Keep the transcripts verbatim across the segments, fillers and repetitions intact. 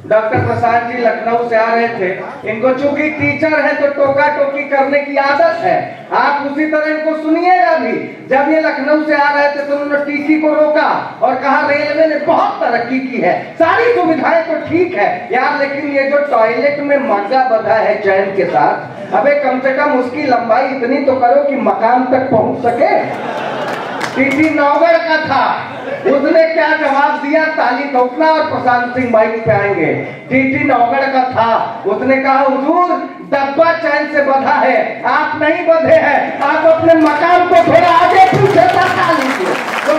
Doctor Prasad ji Lucknow से आ रहे थे। इनको चूंकि टीचर है तो टोका टोकी करने की आदत है। आप उसी तरह इनको सुनिएगा भी। जब ये लखनऊ से आ रहे थे तो उन्होंने टीसी को रोका और कहा रेलवे ने बहुत तरक्की की है, सारी सुविधाएं तो ठीक है यार, लेकिन ये जो टॉयलेट में मर्जा बंधा है चैन के साथ, अबे कम से कम उसकी लंबाई इतनी तो करो कि मकाम तक पहुंच सके। टीसी नौगढ़ का था, उसने क्या जवाब दिया, ताली ठोकना और प्रशांत सिंह माइक पे आएंगे। टीटी नौगढ़ का था, उसने कहा हुजूर डब्बा चैन से बंधा है, आप नहीं बंधे हैं, आप अपने मकाम को थोड़ा आगे पीछे बढ़ा लीजिए।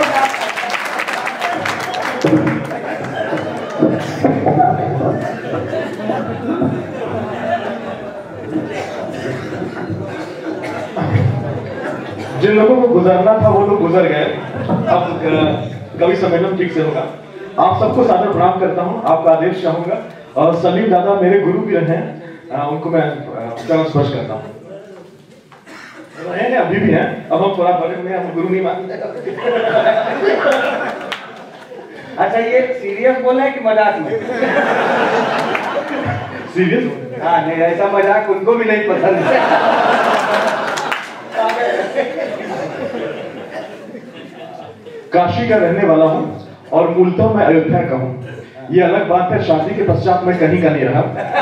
जिन लोगों को गुजरना था वो लोग गुजर गए। अब कवि सम्मेलन ठीक से होगा। आप सबको सादर प्रणाम करता हूँ, आपका आदेश चाहूंगा। और सलीम दादा मेरे गुरु भी रहे हैं, उनको मैं चरण स्पर्श करता हूँ। रहे अभी भी हैं, अब हम थोड़ा बड़े हुए, हम गुरु नहीं मानते। अच्छा, ये सीरियस बोला है कि मजाक में? सीरियस? हाँ नहीं, ऐसा मजाक उनको भी नहीं पसंद है। काशी का रहने वाला हूँ और मूलतः मैं अयोध्या का हूँ। ये अलग बात है, शादी के पश्चात मैं कहीं का नहीं रहा।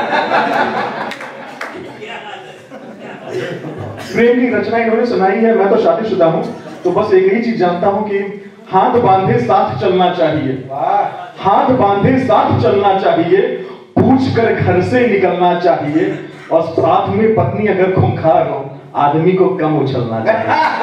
प्रेम की रचना इन्होंने सुनाई है, मैं तो शादीशुदा हूँ, तो बस एक ही चीज जानता हूँ कि हाथ बांधे साथ चलना चाहिए, हाथ बांधे साथ चलना चाहिए, पूछ कर घर से निकलना चाहिए, और साथ में पत्नी अगर खूंखार हो आदमी को कम उछलना चाहिए।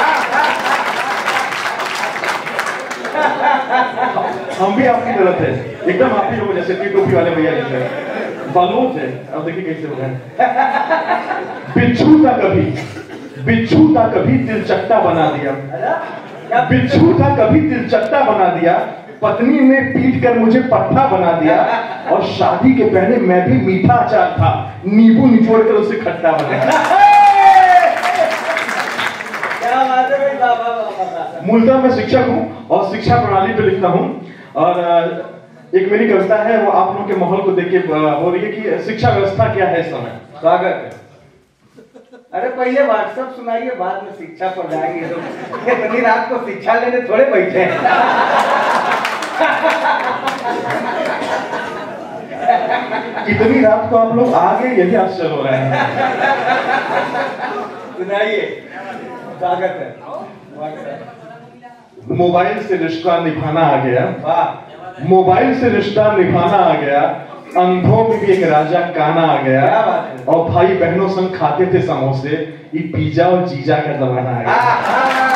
हम भी आपकी तरफ है, एकदम आप ही लोग जैसे टी टोपी वाले भैया जैसे बालोद है। अब देखिए कैसे हो गए। बिच्छू था कभी, बिच्छू था कभी तिलचट्टा बना दिया, बिच्छू था कभी तिलचट्टा बना दिया, पत्नी ने पीट कर मुझे पट्टा बना दिया, और शादी के पहले मैं भी मीठा अचार था, नींबू निचोड़ कर उसे खट्टा बनाया। मूलतः मैं शिक्षक हूँ और शिक्षा प्रणाली पे लिखता हूँ, और एक मेरी कविता है वो आप लोगों के माहौल को देख के हो रही है कि शिक्षा व्यवस्था क्या है इस समय। स्वागत है। अरे पहले व्हाट्सएप सुनाइए, बाद में शिक्षा पर जाएंगे। तो इतनी रात को शिक्षा लेने थोड़े बैठे हैं। इतनी रात को आप लोग आ गए, यही आश्चर्य हो रहा है। सुनाइए, स्वागत है। मोबाइल से रिश्ता निभाना आ गया, मोबाइल से रिश्ता निभाना आ गया, अंधों में भी एक राजा काना आ गया, और भाई बहनों संग खाते थे समोसे, ये पिज्जा और जीजा का जमाना आ गया।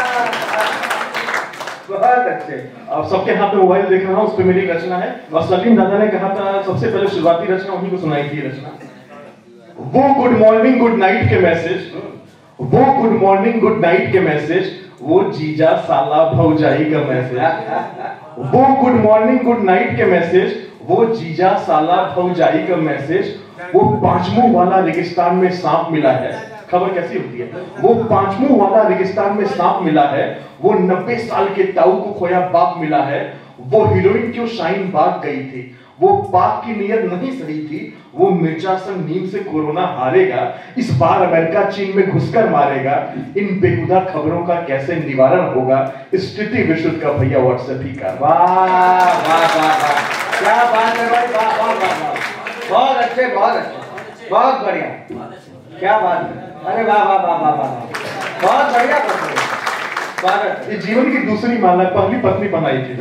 बहुत अच्छे। अब सबके हाथ में मोबाइल देख रहा हूँ, उस पर मेरी रचना है, और सलीम दादा ने कहा था सबसे पहले शुरुआती रचना उन्हीं को सुनाई थी रचना। वो गुड मॉर्निंग गुड नाइट के मैसेज, वो गुड मॉर्निंग गुड नाइट के मैसेज, वो जीजा साला भौजाई का मैसेज, वो गुड मॉर्निंग गुड नाइट के मैसेज, वो जीजा साला भौजाई का मैसेज, वो पांचमू वाला रेगिस्तान में सांप मिला है। खबर कैसी होती है? वो पांचमू वाला रेगिस्तान में सांप मिला है, वो नब्बे साल के ताऊ को खोया बाप मिला है, वो हीरोइन क्यों शाइन बाग गई थी, वो पाप की नियत नहीं सही थी, वो मिर्जा संग नीम से कोरोना हारेगा, इस बार अमेरिका चीन में घुसकर मारेगा, इन बेहुदा खबरों का कैसे निवारण होगा, स्थिति विशुद्ध का भैया व्हाट्सएप ही का। वाह वाह वाह वाह, क्या बात है भाई, वाह वाह वाह, बहुत अच्छे बहुत अच्छे, बहुत बढ़िया, क्या बात है। अरे वाह वाह वाह वाह वाह, बहुत बढ़िया स्वागत। ये जीवन की दूसरी माला, पहली पत्नी बनाई थी।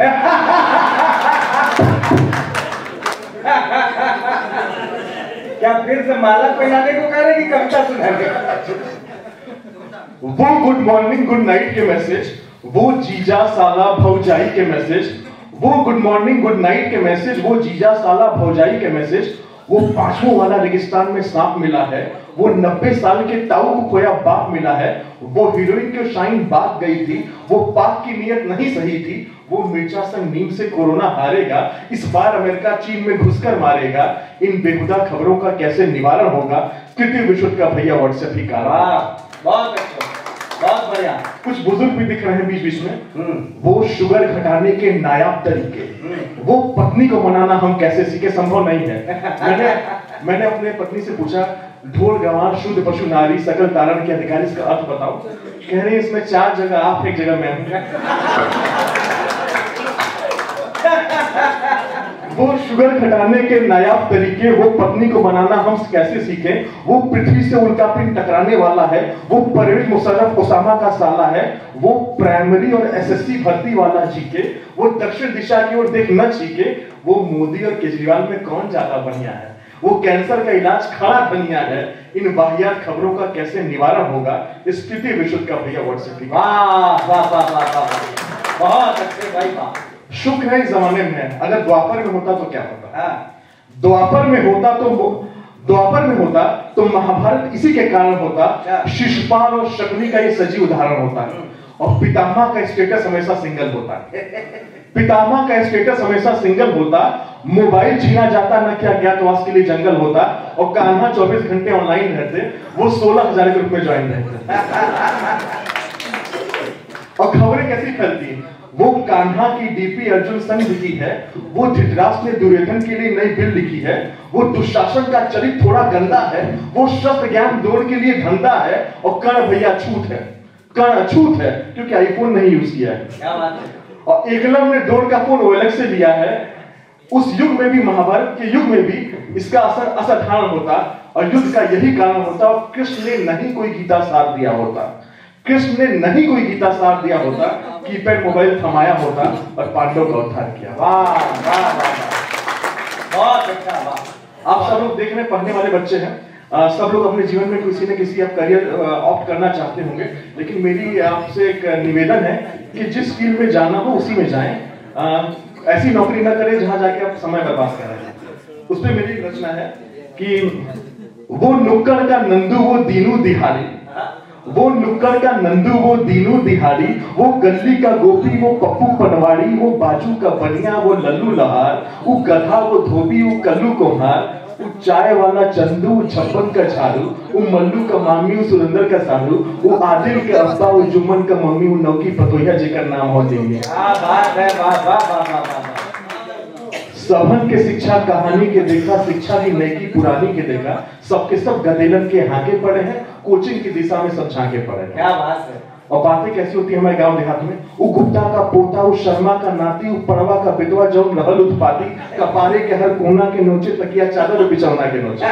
क्या फिर से माला पहनाने को कह रहे कि कविता सुनाने? वो गुड मॉर्निंग गुड नाइट के मैसेज, वो जीजा साला भौजाई के मैसेज, वो गुड मॉर्निंग गुड नाइट के मैसेज, वो जीजा साला भौजाई के मैसेज, वो पांचवों वाला रेगिस्तान में सांप मिला है, वो नब्बे साल के ताऊ को खोया बाप मिला है, वो हीरोइन की शाइन बाग गई थी, वो पाप की नियत नहीं सही थी, वो मिर्जा संग नीम से कोरोना हारेगा, इस बार अमेरिका चीन में घुसकर मारेगा, इन बेहुदा खबरों का कैसे निवारण होगा, स्थिति विशुद्ध का भैया व्हाट्सएप ही का। बहुत अच्छे, बहुत बहुत बढ़िया। कुछ बुजुर्ग भी दिख रहे हैं बीच बीच में। वो शुगर घटाने के नायाब तरीके, वो पत्नी को मनाना हम कैसे सीखे, संभव नहीं है। मैंने मैंने अपने पत्नी से पूछा, ढोल गवार शुद्ध पशु नारी सकल तारण के अधिकारी, इसका अर्थ बताओ। कह रहे हैं इसमें चार जगह आप, एक जगह मैं हूं। वो शुगर घटाने के नायाब तरीके, वो पत्नी को बनाना हम कैसे सीखें, वो पृथ्वी से उल्का पिंड टकराने वाला है, वो परवेज मुशर्रफ ओसामा का साला है, वो प्राइमरी और एसएससी भर्ती वाला जीके, वो दक्षिण दिशा की ओर देख न छीके, वो मोदी और केजरीवाल में कौन ज्यादा बढ़िया है, वो कैंसर का इलाज खड़ा धनिया है, इन वाहियात खबरों का कैसे निवारण होगा, स्थिति विशुद्ध का भैया व्हाट्सएप। वाह वाह वाह वाह, बहुत अच्छे भाई, वाह। शुक्र है इस जमाने में है, अगर द्वापर में होता तो क्या होता। द्वापर में होता तो द्वापर में होता तो महाभारत इसी के कारण होता, शिशुपाल और शकुनी का ये सजीव उदाहरण होता है, और पितामह का स्टेटस हमेशा सिंगल होता है। पितामह का स्टेटस हमेशा सिंगल होता, मोबाइल छीना जाता न क्या ज्ञातवास के लिए जंगल होता, और कान्हा चौबीस घंटे ऑनलाइन रहते, वो सोलह हजार के रूप में ज्वाइन रहते। और खबरें कैसी फैलती है, वो कान्हा की डीपी अर्जुन संग लिखी है, वो धृतराष्ट्र ने दुर्योधन के लिए नई बिल लिखी है, वो दुशासन का चरित्र थोड़ा गंदा है, वो शस्त्र ज्ञान दौड़ के लिए धंधा है, और कर्ण भैया छूट है, कर्ण अछूत है क्योंकि आईफोन नहीं यूज किया है। क्या बात है। और एकलव्य ने डोर का फोन ओएलएक्स से लिया है। उस युग में भी, महाभारत के युग में भी इसका असर असाधारण होता, और युद्ध का यही कारण होता, और कृष्ण ने नहीं कोई गीता सार दिया होता, कृष्ण ने नहीं कोई गीता सार दिया होता, कीपैड मोबाइल थमाया होता और पांडव का उद्धार किया। वाह वाह वाह, बहुत अच्छा। वाह। आप सब लोग देख रहे हैं, पढ़ने वाले बच्चे हैं, आ, सब लोग अपने जीवन में किसी न किसी आप करियर ऑप्ट करना चाहते होंगे, लेकिन मेरी आपसे एक निवेदन है कि जिस फील्ड में जाना हो उसी में जाएं। आ, ऐसी नौकरी ना करें जहां जाके आप समय बर्बाद कर रहे हैं। उसमें मेरी रचना है कि वो नुक्कड़ का नंदू वो दीनू दिहाड़ी, वो नुक्कड़ का नंदू वो दीनू दिहाड़ी, वो गली का गोपी वो पप्पू पनवाड़ी, वो बाजू का बनिया वो लल्लू लहार, वो गधा वो धोबी वो कल्लू कोहार, वो चाय वाला चंदू वो छप्पन का झाड़ू, वो मल्लू का मामी वो सुरेंद्र का साधु, वो आदिल के अब्बा वो जुम्मन का मम्मी वो नौकी पतोहिया जेकर नाम हो देंगे। क्या बात है, वाह वाह वाह वाह वाह। सभन के शिक्षा कहानी के देखा, शिक्षा की नैकी पुरानी के देखा, सबके सब गदेलन के हाके पड़े हैं, कोचिंग की दिशा में सब झांके पड़े हैं। क्या बात है। और बातें कैसी होती है हमारे गांव देहात में, वो गुप्ता का पोता, वो शर्मा का नाती, वो पड़वा का बिटवा जौन रहल उत्पाती, कपारे के हर कोना के नोचे तकिया चादर और बिछौना के नोचे।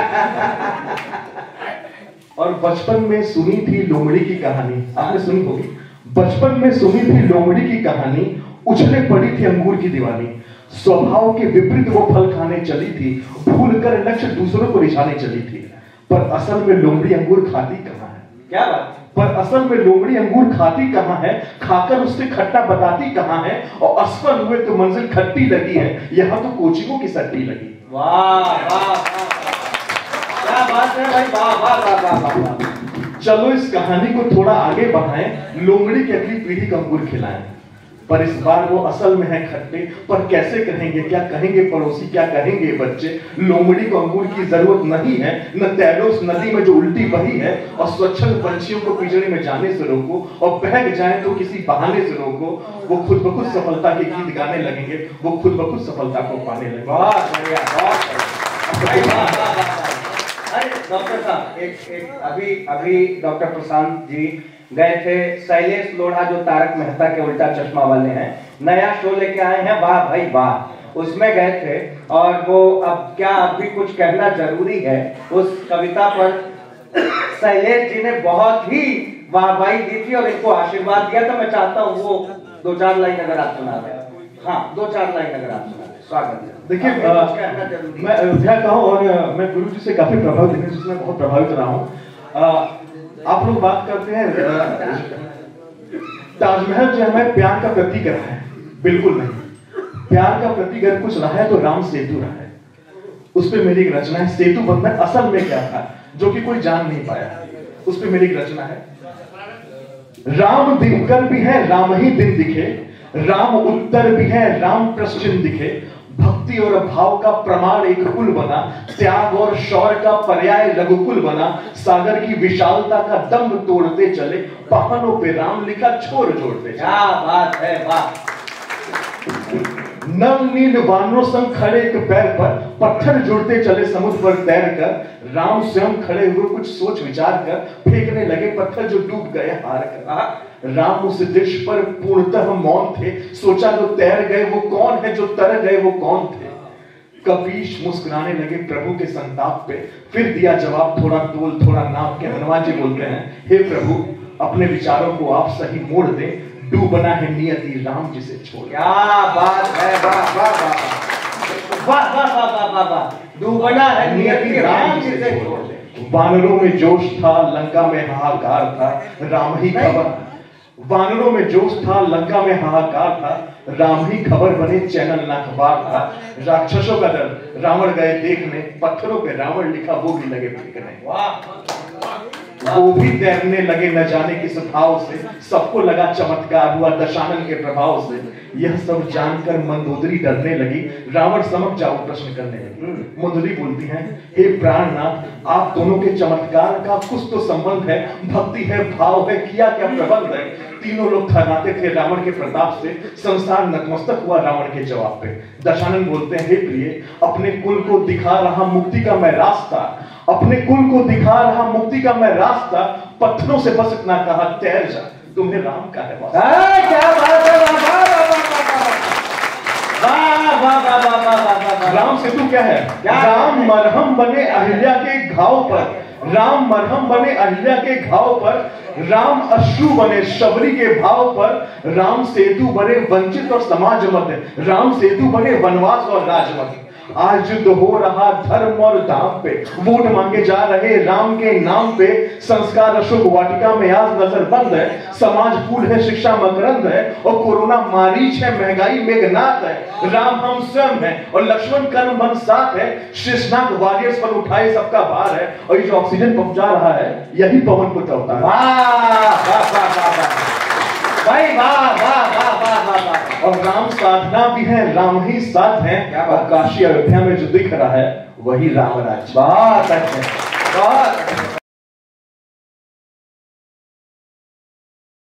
और बचपन में सुनी थी लोमड़ी की कहानी, आपने सुनी होगी, बचपन में सुनी थी लोमड़ी की कहानी, उछले पड़ी थी अंगूर की दीवानी, स्वभाव के विपरीत वो फल खाने चली थी, भूल कर लक्ष्य दूसरों को रिझाने चली थी, पर असल में लोमड़ी अंगूर खाती कहाँ है। क्या बात। पर असल में लोमड़ी अंगूर खाती कहाँ है, खाकर उससे खट्टा बताती कहाँ है, और असफल हुए तो मंजिल खट्टी लगी है, यहाँ तो कोचिंगों की सट्टी लगी। वाह वाह वाह, क्या बात है भाई, वाह वाह वाह वाह वाह। चलो इस कहानी को थोड़ा आगे बढ़ाएं, लोमड़ी की अगली पीढ़ी को अंगूर खिलाएं, पर इस बार वो असल में है खट्टे, पर कैसे कहेंगे, क्या कहेंगे पड़ोसी, क्या कहेंगे बच्चे। लोमड़ी को अंगूर की जरूरत नहीं है, न तैलो उस नदी में जो उल्टी बही है, और स्वच्छंद पंछियों को पिंजरे में जाने से रोको, और बहक जाए तो किसी बहाने से रोको, वो खुद ब खुद सफलता के गीत गाने लगेंगे, वो खुद ब खुद सफलता को पाने लगेंगे। बहुत बढ़िया, बहुत बढ़िया। अरे डॉक्टर साहब, एक एक अभी अभी डॉक्टर प्रशांत जी गए थे, शैलेश लोढ़ा जो तारक मेहता के उल्टा चश्मा वाले हैं, नया शो लेके आए हैं, वाह भाई वाह, उसमें गए थे, और वो अब क्या अभी कुछ कहना जरूरी है उस कविता पर। शैलेश जी ने बहुत ही वाहवाही दी थी और इनको आशीर्वाद दिया था। मैं चाहता हूँ वो दो चार लाइन अगर आप सुना दें। हाँ, दो चार लाइन अगर आप सुना दें, स्वागत है। देखिए, मैं अयोध्या का हूँ और मैं गुरु जी से काफी प्रभावित हूँ, जिसमें बहुत प्रभावित रहा हूँ। आप लोग बात करते हैं ताजमहल जो हमें प्यार का प्रतीक रहा है, बिल्कुल नहीं। प्यार का प्रतीक अगर कुछ रहा है तो राम सेतु रहा है। उस पर मेरी एक रचना है, सेतु बंधन असल में क्या था जो कि कोई जान नहीं पाया, उस पर मेरी एक रचना है। राम दिनकर भी है, राम ही दिन दिखे, राम उत्तर भी है, राम पश्चिम दिखे, भक्त भक्ति और भाव का प्रमाण एक कुल बना, त्याग और शौर्य का पर्याय रघुकुल बना, सागर की विशालता का दम्भ तोड़ते चले, पहाड़ों पे राम लिखा छोर जोड़ते चले। क्या बात है, वाह। नल नील वानरों संग खड़े एक पैर पर, पत्थर जुड़ते चले समुद्र पर तैर कर, राम स्वयं खड़े हुए कुछ सोच विचार कर, फेंकने लगे पत्थर जो डूब गए हार कर। राम उस दृश्य पर पूर्णतः मौन थे, सोचा जो तैर गए वो कौन है, जो तर गए वो कौन थे। कपीश मुस्कुराने लगे प्रभु के संताप पे, फिर दिया जवाब थोड़ा तोल थोड़ा नाप के। हनुमान जी बोलते हैं, हे प्रभु अपने विचारों को आप सही मोड़ दें, डूबना है नियति राम जिसे छोड़। क्या बात है, वाह वाह वाह वाह वाह वाह वाह वाह वाह। डूबना है नियति राम जिसे छोड़ दे। वानरों में जोश था, लंका में हाहाकार था, राम ही खबर। वानरों में जोश था, लंका में हाहाकार था, राम ही खबर बने, चैनल ना अखबार था। राक्षसों का दल रावण गए देखने, पत्थरों पे रावण लिखा वो भी लगे फेंकने। वो भी तैरने लगे न जाने किस भाव से, सबको लगा चमत्कार हुआ दशानन के प्रभाव से। यह सब जानकर मंदोदरी डरने लगी, रावण समझ जाओ प्रश्न करने लगी। मंदोदरी बोलती हैं, हे प्राणनाथ आप दोनों के चमत्कार का कुछ तो संबंध है, भक्ति है, भाव है, किया क्या प्रबंध है। तीनों लोग थर्राते थे रावण के प्रताप से, संसार नतमस्तक हुआ रावण के जवाब पे। दशानन बोलते हैं, हे प्रिय अपने कुल को दिखा रहा मुक्ति का मैं रास्ता, अपने कुल को दिखा रहा मुक्ति का मैं रास्ता, पत्थरों से बस इतना कहा तैर जा, तुम्हें राम का है वास्ता। क्या बात है, वाह वाह वाह वाह वाह वाह वाह। राम सेतु क्या है? राम मरहम बने अहिल्या के घाव पर, राम मरहम बने अहिल्या के घाव पर, राम अश्रु बने शबरी के भाव पर, राम सेतु बने वंचित और समाज मध्य, राम सेतु बने वनवास और राजमध्य। आज युद्ध हो रहा धर्म और धाम पे, वोट मांगे जा रहे राम के नाम पे, संस्कार अशोक वाटिका में आज नजर बंद है, समाज फूल है शिक्षा मकरंद है, और कोरोना मारीच है महंगाई मेघनाथ है। राम हम स्वयं है और लक्ष्मण कर्म बन साथ है, शेषनाग वॉरियर्स पर उठाए सबका भार है, और ये जो ऑक्सीजन पहुंचा रहा है यही पवन पुत्र अवतार। भाई वाह वाह वाह वाह वाह वाह। और राम साधना भी है, राम ही साथ है, और काशी अयोध्या में जो दिख रहा है वही राम राज्य। बहुत अच्छे, बहुत